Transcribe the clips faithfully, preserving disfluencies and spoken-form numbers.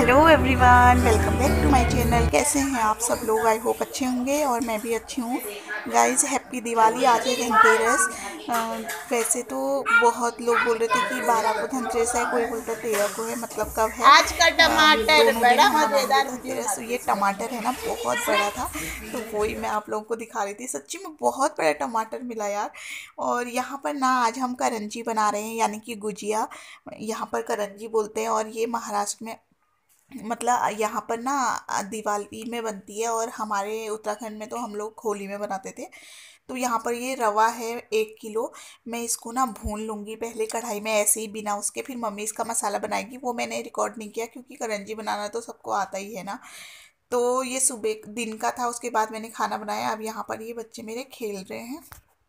Hello everyone, welcome back to my channel. कैसे हैं आप सब लोग? आई होप अच्छे होंगे और मैं भी अच्छी हूँ। Guys, happy Diwali. आज है धनतेरस। अ, वैसे तो बहुत लोग बोल रहे थे कि बारह को धनतेरस है, कोई बोलता तेरह को है। मतलब कब है? आज का अ, टमाटर दोनों दिन बड़ा हम मनाएंगे मजेदार वीडियो धनतेरस। तो बनाती ये टमाटर है ना, बहुत बड़ा था। तो वही मैं आप लोगों को दिखा रही थी। सच्ची में बहुत बड़ा टमाटर मिला यार। और यहाँ पर ना आज हम करंजी बना रहे हैं, यानी कि गुजिया। यहाँ पर करंजी बोलते हैं और ये महाराष्ट्र में, मतलब यहाँ पर ना दिवाली में बनती है और हमारे उत्तराखंड में तो हम लोग होली में बनाते थे। तो यहाँ पर ये रवा है एक किलो। मैं इसको ना भून लूँगी पहले कढ़ाई में ऐसे ही बिना उसके, फिर मम्मी इसका मसाला बनाएगी। वो मैंने रिकॉर्ड नहीं किया क्योंकि करंजी बनाना तो सबको आता ही है ना। तो ये सुबह दिन का था, उसके बाद मैंने खाना बनाया। अब यहाँ पर ये बच्चे मेरे खेल रहे हैं।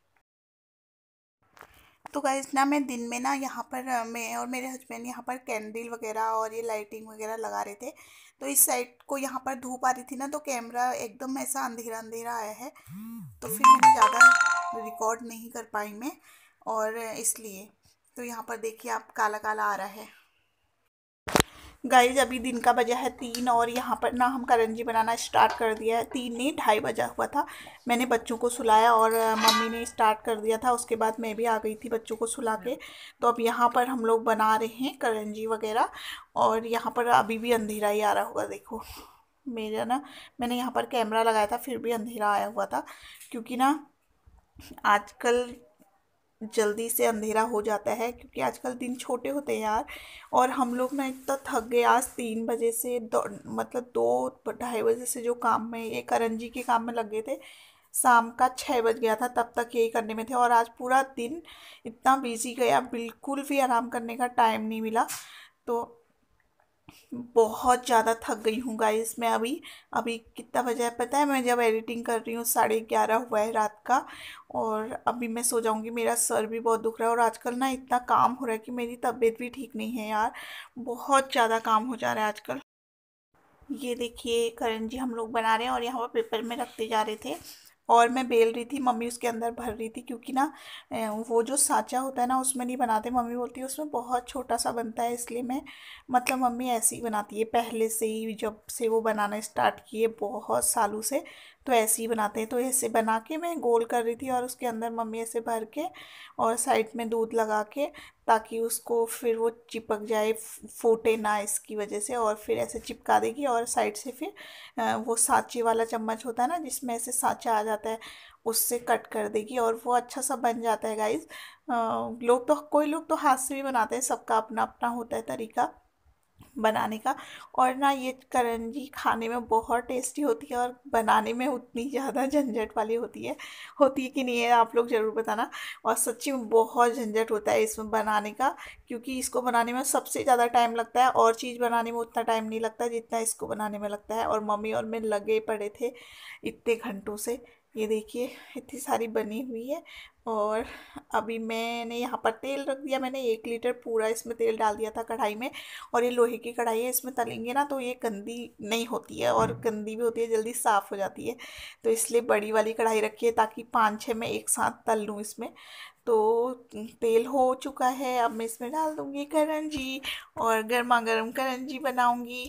तो गाइस ना, मैं दिन में ना यहाँ पर अ, मैं और मेरे हस्बैंड यहाँ पर कैंडल वगैरह और ये लाइटिंग वगैरह लगा रहे थे। तो इस साइड को यहाँ पर धूप आ रही थी ना, तो कैमरा एकदम ऐसा अंधेरा अंधेरा आया है। तो फिर मैंने ज़्यादा रिकॉर्ड नहीं कर पाई मैं, और इसलिए तो यहाँ पर देखिए आप, काला काला आ रहा है। गाइज, अभी दिन का बजा है तीन और यहाँ पर ना हम करंजी बनाना स्टार्ट कर दिया है। तीन नहीं, ढाई बजा हुआ था। मैंने बच्चों को सुलाया और अ, मम्मी ने स्टार्ट कर दिया था। उसके बाद मैं भी आ गई थी बच्चों को सुला के। तो अब यहाँ पर हम लोग बना रहे हैं करंजी वगैरह। और यहाँ पर अभी भी अंधेरा ही आ रहा होगा, देखो मेरा ना, मैंने यहाँ पर कैमरा लगाया था फिर भी अंधेरा आया हुआ था। क्योंकि ना आजकल जल्दी से अंधेरा हो जाता है, क्योंकि आजकल दिन छोटे होते हैं यार। और हम लोग ना इतना थक गए आज, तीन बजे से दो, मतलब दो ढाई बजे से जो काम में, ये करंजी के काम में लग गए थे। शाम का छः बज गया था तब तक यही करने में थे, और आज पूरा दिन इतना बिजी गया, बिल्कुल भी आराम करने का टाइम नहीं मिला। तो बहुत ज़्यादा थक गई हूँ गाइस मैं अभी। अभी कितना बजा है पता है? मैं जब एडिटिंग कर रही हूँ साढ़े ग्यारह हुआ है रात का। और अभी मैं सो जाऊँगी। मेरा सर भी बहुत दुख रहा है और आजकल ना इतना काम हो रहा है कि मेरी तबीयत भी ठीक नहीं है यार। बहुत ज़्यादा काम हो जा रहा है आजकल। ये देखिए करंजी हम लोग बना रहे हैं और यहाँ पर पेपर में रखते जा रहे थे। और मैं बेल रही थी, मम्मी उसके अंदर भर रही थी। क्योंकि ना अ, वो जो साँचा होता है ना, उसमें नहीं बनाते। मम्मी बोलती है उसमें बहुत छोटा सा बनता है, इसलिए मैं, मतलब मम्मी ऐसे ही बनाती है पहले से ही, जब से वो बनाना स्टार्ट किए बहुत सालों से। तो ऐसे ही बनाते हैं। तो ऐसे बना के मैं गोल कर रही थी और उसके अंदर मम्मी ऐसे भर के और साइड में दूध लगा के, ताकि उसको फिर वो चिपक जाए, फूटे ना इसकी वजह से। और फिर ऐसे चिपका देगी और साइड से फिर अ, वो सांचे वाला चम्मच होता है ना, जिसमें ऐसे सांचा आ जाता है, उससे कट कर देगी और वो अच्छा सा बन जाता है गाइज। लोग तो, कोई लोग तो हाथ से भी बनाते हैं, सबका अपना अपना होता है तरीका बनाने का। और ना ये करंजी खाने में बहुत टेस्टी होती है और बनाने में उतनी ज़्यादा झंझट वाली होती है। होती है कि नहीं है, आप लोग ज़रूर बताना। और सच्ची में बहुत झंझट होता है इसमें बनाने का। क्योंकि इसको बनाने में सबसे ज़्यादा टाइम लगता है, और चीज़ बनाने में उतना टाइम नहीं लगता जितना इसको बनाने में लगता है। और मम्मी और मैं लगे पड़े थे इतने घंटों से। ये देखिए इतनी सारी बनी हुई है। और अभी मैंने यहाँ पर तेल रख दिया। मैंने एक लीटर पूरा इसमें तेल डाल दिया था कढ़ाई में। और ये लोहे की कढ़ाई है, इसमें तलेंगे ना तो ये गंदी नहीं होती है, और गंदी भी होती है जल्दी साफ़ हो जाती है। तो इसलिए बड़ी वाली कढ़ाई रखी है, ताकि पाँच छः मैं एक साथ तल लूँ इसमें। तो तेल हो चुका है, अब मैं इसमें डाल दूँगी करंजी और गर्मा गर्म करंजी बनाऊँगी।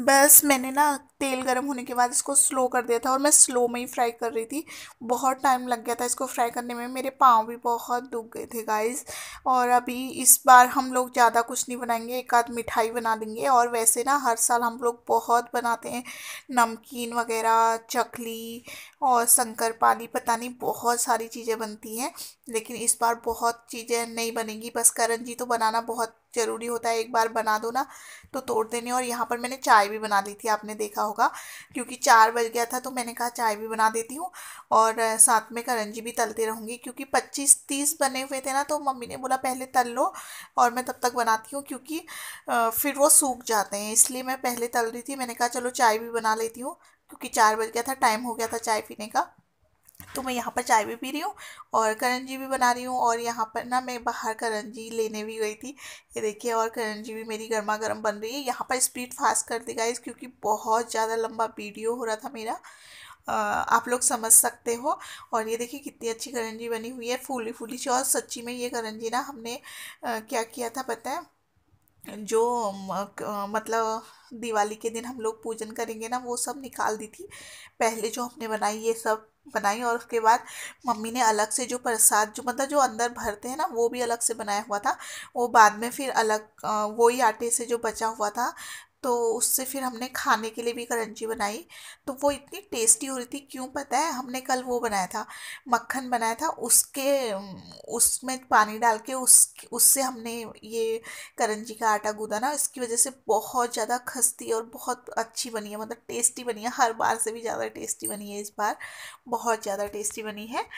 बस मैंने ना तेल गर्म होने के बाद इसको स्लो कर दिया था और मैं स्लो में ही फ्राई कर रही थी। बहुत टाइम लग गया था इसको फ्राई करने में, मेरे पाँव भी बहुत दुख गए थे गाइस। और अभी इस बार हम लोग ज़्यादा कुछ नहीं बनाएंगे, एक आध मिठाई बना देंगे। और वैसे ना हर साल हम लोग बहुत बनाते हैं, नमकीन वगैरह, चकली और शंकरपाली, पता नहीं बहुत सारी चीज़ें बनती हैं। लेकिन इस बार बहुत चीज़ें नहीं बनेंगी, बस करंजी तो बनाना बहुत ज़रूरी होता है, एक बार बना दो ना तो तोड़ देने। और यहाँ पर मैंने चाय भी बना ली थी, आपने देखा होगा, क्योंकि चार बज गया था तो मैंने कहा चाय भी बना देती हूँ। और अ, साथ में करंजी भी तलते रहूँगी, क्योंकि पच्चीस तीस बने हुए थे ना, तो मम्मी ने बोला पहले तल लो और मैं तब तक बनाती हूँ, क्योंकि अ, फिर वो सूख जाते हैं, इसलिए मैं पहले तल रही थी। मैंने कहा चलो चाय भी बना लेती हूँ, क्योंकि चार बज गया था, टाइम हो गया था चाय पीने का। तो मैं यहाँ पर चाय भी पी रही हूँ और करंजी भी बना रही हूँ। और यहाँ पर ना मैं बाहर करंजी लेने भी गई थी, ये देखिए, और करंजी भी मेरी गर्मा गर्म बन रही है। यहाँ पर स्पीड फास्ट कर दी गाइस, क्योंकि बहुत ज़्यादा लंबा वीडियो हो रहा था मेरा, अ, आप लोग समझ सकते हो। और ये देखिए कितनी अच्छी करंजी बनी हुई है, फूली फूली सी। और सच्ची में ये करंजी ना हमने अ, क्या किया था पता है, जो म- क- मतलब दिवाली के दिन हम लोग पूजन करेंगे ना, वो सब निकाल दी थी पहले, जो हमने बनाई ये सब बनाई। और उसके बाद मम्मी ने अलग से जो प्रसाद, जो मतलब जो अंदर भरते हैं ना, वो भी अलग से बनाया हुआ था। वो बाद में फिर अलग अ, वही आटे से जो बचा हुआ था, तो उससे फिर हमने खाने के लिए भी करंजी बनाई। तो वो इतनी टेस्टी हो रही थी, क्यों पता है, हमने कल वो बनाया था, मक्खन बनाया था, उसके अम, उसमें पानी डाल के उस उससे हमने ये करंजी का आटा गूंदा ना, इसकी वजह से बहुत ज़्यादा खस्ती और बहुत अच्छी बनी है, मतलब टेस्टी बनी है, हर बार से भी ज़्यादा टेस्टी बनी है इस बार, बहुत ज़्यादा टेस्टी बनी है।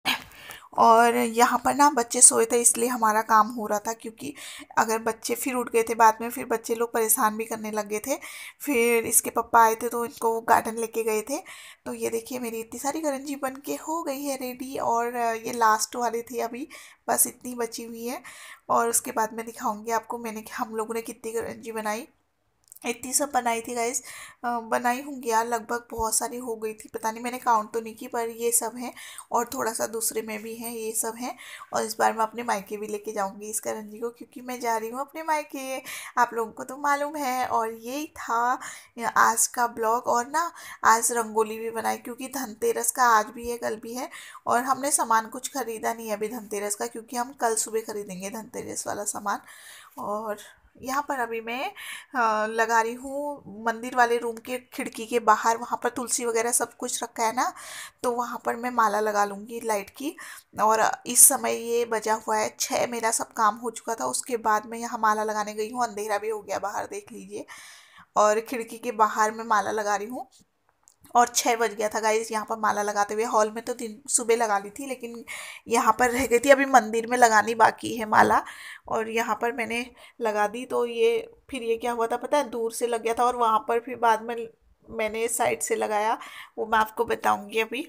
और यहाँ पर ना बच्चे सोए थे, इसलिए हमारा काम हो रहा था, क्योंकि अगर बच्चे फिर उठ गए थे बाद में, फिर बच्चे लोग परेशान भी करने लग गए थे। फिर इसके पापा आए थे तो इनको गार्डन लेके गए थे। तो ये देखिए मेरी इतनी सारी करंजी बन के हो गई है रेडी, और अ, ये लास्ट वाली थी अभी, बस इतनी बची हुई है। और उसके बाद मैं दिखाऊंगी आपको मैंने हम लोगों ने कितनी करंजी बनाई। इतनी सब बनाई थी गाइस, बनाई होंगी यार, लगभग बहुत सारी हो गई थी, पता नहीं, मैंने काउंट तो नहीं की, पर ये सब हैं। और थोड़ा सा दूसरे में भी हैं, ये सब हैं। और इस बार मैं अपने मायके भी लेके जाऊंगी इस करंजी को, क्योंकि मैं जा रही हूँ अपने मायके, आप लोगों को तो मालूम है। और यही था आज का ब्लॉग। और ना आज रंगोली भी बनाई, क्योंकि धनतेरस का आज भी है कल भी है। और हमने सामान कुछ खरीदा नहीं है अभी धनतेरस का, क्योंकि हम कल सुबह खरीदेंगे धनतेरस वाला सामान। और यहाँ पर अभी मैं अ, लगा रही हूँ मंदिर वाले रूम के खिड़की के बाहर, वहाँ पर तुलसी वगैरह सब कुछ रखा है ना, तो वहाँ पर मैं माला लगा लूँगी लाइट की। और इस समय ये बजा हुआ है छः, मेरा सब काम हो चुका था, उसके बाद मैं यहाँ माला लगाने गई हूँ, अंधेरा भी हो गया बाहर, देख लीजिए। और खिड़की के बाहर मैं माला लगा रही हूँ। और छः बज गया था गाइज यहाँ पर माला लगाते हुए, हॉल में तो दिन सुबह लगा ली थी, लेकिन यहाँ पर रह गई थी, अभी मंदिर में लगानी बाकी है माला। और यहाँ पर मैंने लगा दी, तो ये फिर ये क्या हुआ था पता है, दूर से लग गया था, और वहाँ पर फिर बाद में मैंने साइड से लगाया, वो मैं आपको बताऊंगी अभी।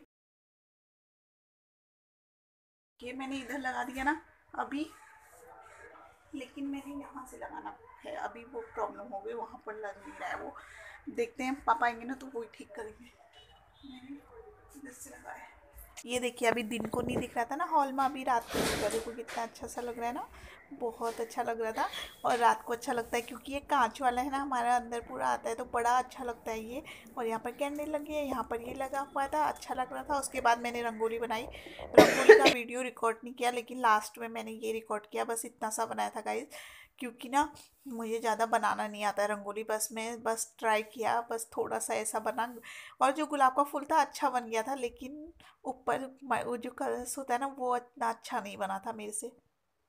ये मैंने इधर लगा दिया ना अभी, लेकिन मैंने यहाँ से लगाना है, अभी वो प्रॉब्लम हो गई, वहाँ पर लग नहीं रहा है वो, देखते हैं पापा आएंगे ना तो वो ही ठीक करेंगे। मैंने इधर से लगाया है। ये देखिए अभी दिन को नहीं दिख रहा था ना हॉल में, अभी रात को दिख रहा, देखो कितना अच्छा सा लग रहा है ना, बहुत अच्छा लग रहा था। और रात को अच्छा लगता है, क्योंकि ये कांच वाला है ना, हमारा अंदर पूरा आता है, तो बड़ा अच्छा लगता है ये। और यहाँ पर कैंडल लगी है, यहाँ पर ये लगा हुआ था, अच्छा लग रहा था। उसके बाद मैंने रंगोली बनाई, रंगोली का वीडियो रिकॉर्ड नहीं किया, लेकिन लास्ट में मैंने ये रिकॉर्ड किया, बस इतना सा बनाया था गाइज, क्योंकि ना मुझे ज़्यादा बनाना नहीं आता है रंगोली, बस मैं बस ट्राई किया, बस थोड़ा सा ऐसा बना। और जो गुलाब का फूल था अच्छा बन गया था, लेकिन ऊपर म- वो जो कलर्स होता है ना, वो इतना अच्छा नहीं बना था मेरे से।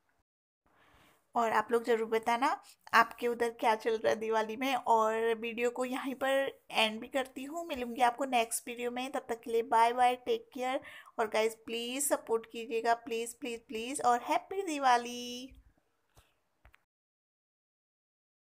और आप लोग ज़रूर बताना आपके उधर क्या चल रहा है दिवाली में। और वीडियो को यहीं पर एंड भी करती हूँ, मिलूंगी आपको नेक्स्ट वीडियो में, तब तक के लिए बाय बाय, टेक केयर। और गाइज प्लीज़ सपोर्ट कीजिएगा, प्लीज़ प्लीज़ प्लीज़, और हैप्पी दिवाली।